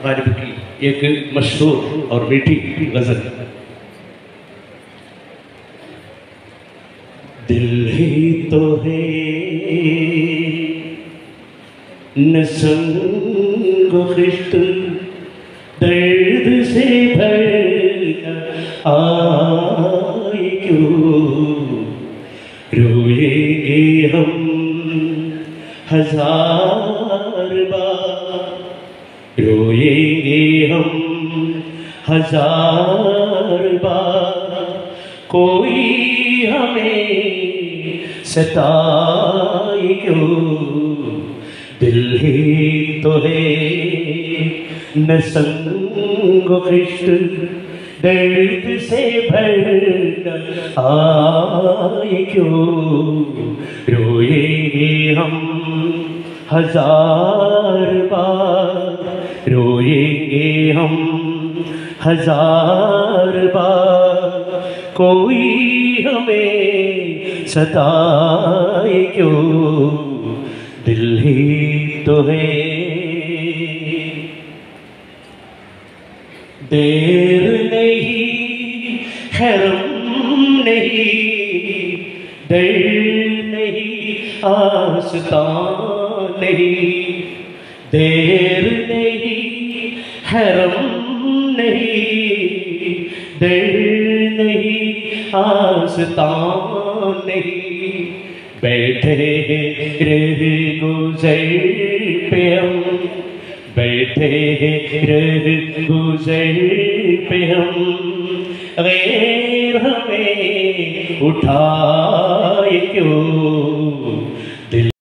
गालिब की एक मशहूर और मीठी गजल। दिल ही तो है न संग खिश्त, दर्द से भर आए क्यों, रोएंगे हम हजार बार, रोएंगे हम हजार बार, कोई हमें सताए क्यों। दिल ही तो है न संग खिश्त, दर्द से भर आए क्यों, रोएंगे हम हजार बार, रोएंगे हम हजार बार, कोई हमें सताए क्यों। दिल ही तो है। देर नहीं हैरम नहीं, डर नहीं आस्ता नहीं, देर नहीं हैरम नहीं, डर नहीं आस्ता नहीं, बैठे रह गुज़र पे हम, बैठे रह गुज़र पे हम, गैर हमें उठाए क्यों। दिल